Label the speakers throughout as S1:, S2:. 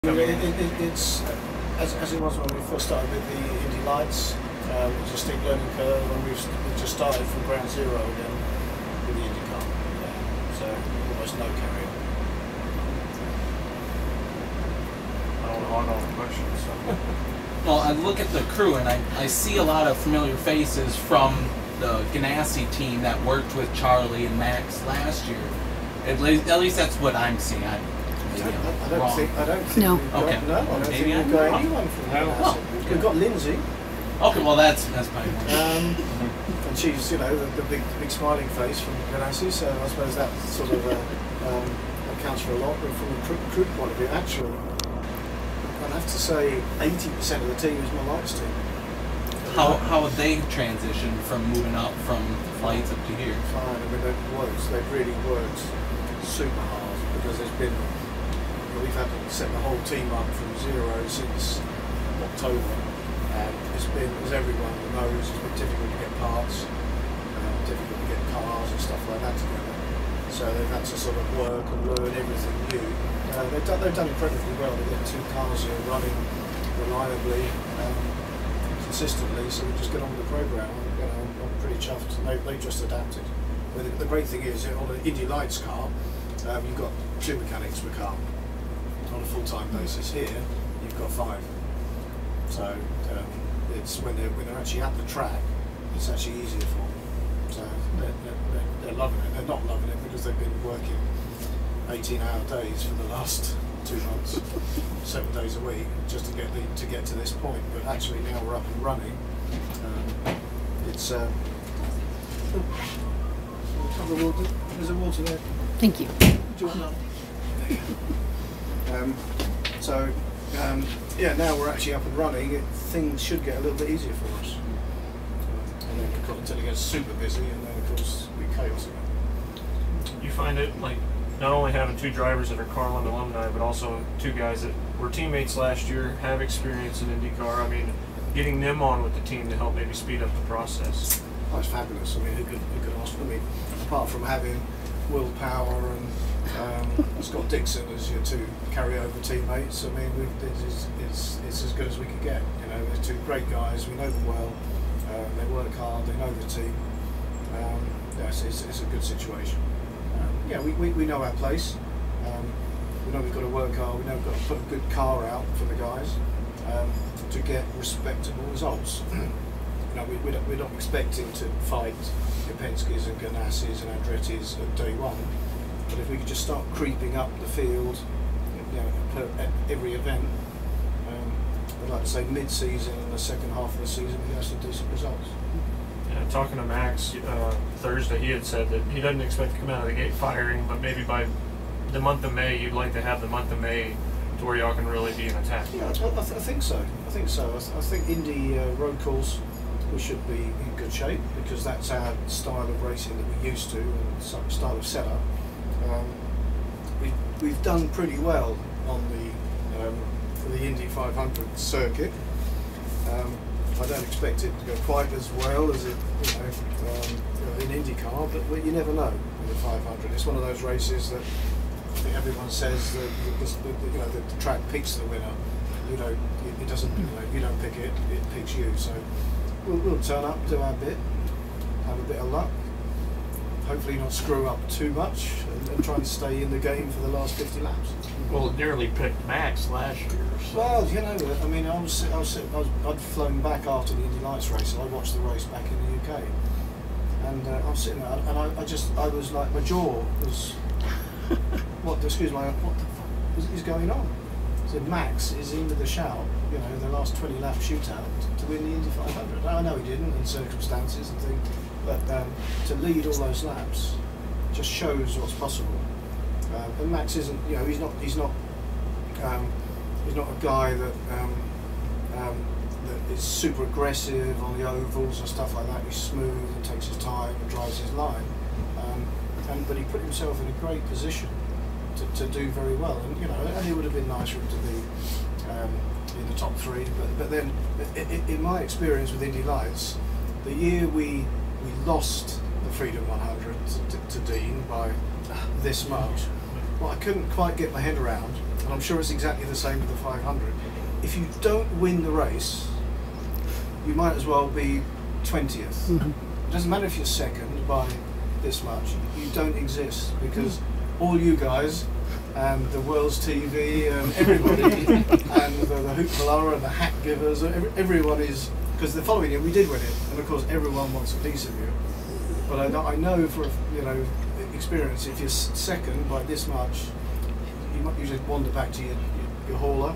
S1: It's as it was when we first started with the Indy Lights. It's a steep learning curve, and we just started from ground zero again with the IndyCar. So almost no carry.
S2: I don't want all the questions. So.
S3: Well, I look at the crew and I see a lot of familiar faces from the Ganassi team that worked with Charlie and Max last year. At least that's what I'm seeing.
S1: I don't think
S3: No.
S1: we've got,
S3: Okay.
S1: no, I don't
S3: Maybe
S1: think we've got anyone from Ganassi. We've got Lindsay.
S3: Okay, well that's probably
S1: and she's, the big smiling face from Ganassi, so I suppose that sort of accounts for a lot. But from a crew point of view, actually, I'd have to say 80% of the team is my lights team.
S3: How would they transition from moving up from flights up to here?
S1: Fine, I mean they've really worked super hard, because we've had to set the whole team up from zero since October. It's been, as everyone knows, it's been difficult to get parts, difficult to get cars and stuff like that together. So they've had to sort of work and learn everything new. They've done incredibly well. They've got 2 cars here running reliably, consistently. So we just get on with the program. I'm pretty chuffed. They just adapted. But the great thing is, on an Indy Lights car, you've got 2 mechanics per car on a full-time basis. Here, you've got 5. So it's when they're actually at the track, it's actually easier for them. So they're loving it. They're not loving it because they've been working 18-hour days for the last 2 months, 7 days a week, just to get to this point. But actually now we're up and running. It's there's a water there.
S4: Thank you.
S1: Do you want that? Yeah, now we're actually up and running. Things should get a little bit easier for us. And then we've got until it gets super busy, and then of course we chaos again.
S2: You find it like not only having 2 drivers that are Carlin alumni, but also 2 guys that were teammates last year, have experience in IndyCar. I mean, getting them on with the team to help maybe speed up the process.
S1: Oh, it's fabulous. I mean, who could ask for me? Apart from having Will Power and Scott Dixon as your 2 carryover teammates, I mean, it's as good as we could get. They're 2 great guys. We know them well. They work hard. They know the team. It's a good situation. We know our place. We know we've got to work hard. We know we've got to put a good car out for the guys to get respectable results. We're not expecting to fight the Penske's and Ganassis and Andretti's at day one, but if we could just start creeping up the field, at every event, I'd like to say mid-season and the second half of the season, we get some decent results.
S2: Yeah, talking to Max Thursday, he had said that he doesn't expect to come out of the gate firing, but maybe by the month of May, you'd like to have the month of May to where y'all can really be in attack.
S1: Yeah, I think so. I think Indy road course, we should be in good shape, because that's our style of racing that we're used to, and style of setup. We've done pretty well on the Indy 500 circuit. I don't expect it to go quite as well as it, in IndyCar, but you never know with the 500. It's one of those races that I think everyone says that the track picks the winner. It doesn't. You don't pick it; it picks you. So we'll turn up, do our bit, have a bit of luck. Hopefully not screw up too much, and try and stay in the game for the last 50 laps.
S5: Well, it nearly picked Max last year. So.
S1: Well, I mean, I'd flown back after the Indy Lights race, and I watched the race back in the UK, and I was sitting there, and I was like, my jaw was, what the fuck is going on? So Max is into the shout, the last 20 lap shootout to win the Indy 500. I know he didn't in circumstances and things, but to lead all those laps just shows what's possible. And Max isn't, he's not a guy that that is super aggressive on the ovals and stuff like that. He's smooth and takes his time and drives his line. But he put himself in a great position to do very well, and it would have been nice for him to be in the top 3. But then, in my experience with Indy Lights, the year we lost the Freedom 100 to Dean by this much, what I couldn't quite get my head around, and I'm sure it's exactly the same with the 500. If you don't win the race, you might as well be 20th. It doesn't matter if you're second by this much. You don't exist, because all you guys and the World's TV and everybody and the hoopla and the hat givers, everyone is, because the following year we did win it, and of course everyone wants a piece of you. But I know for experience, if you're second by this much, you might usually wander back to your hauler,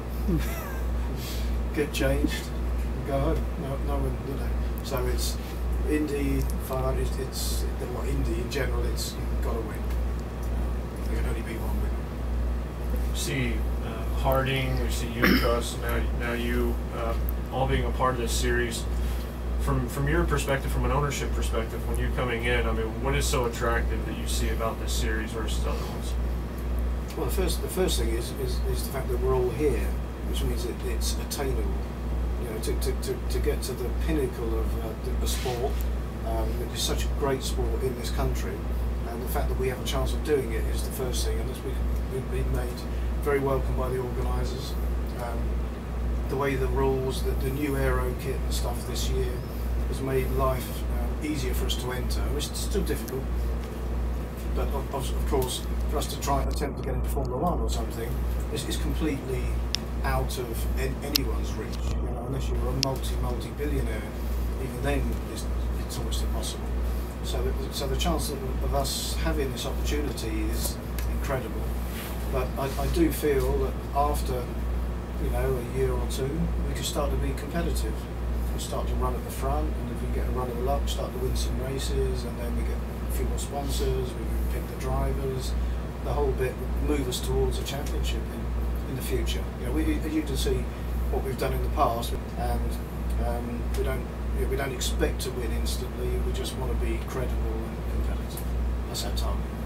S1: get changed, and go home. No one, So it's Indy 500. It's Indy in general. You've got to win. There can only be one winner.
S2: We see Harding, we see Unicross, now you all being a part of this series. From your perspective, from an ownership perspective, when you're coming in, I mean, what is so attractive that you see about this series versus other ones?
S1: Well, the first thing is the fact that we're all here, which means it's attainable. To get to the pinnacle of the sport, it is such a great sport in this country, and the fact that we have a chance of doing it is the first thing, and we've been made very welcome by the organisers. The way the rules, the new aero kit and stuff this year has made life easier for us to enter. It's still difficult, but of course, for us to try and attempt to get into Formula One or something, is completely out of anyone's reach. Unless you're a multi-billionaire, even then it's almost impossible. So the chance of us having this opportunity is incredible. But I do feel that after a year or two, we could start to be competitive. We start to run at the front, and if we get a run of the luck, start to win some races, and then we get a few more sponsors, we can pick the drivers, the whole bit would move us towards a championship in the future. As you can see what we've done in the past, and we don't expect to win instantly. We just want to be credible and competitive. That's our target.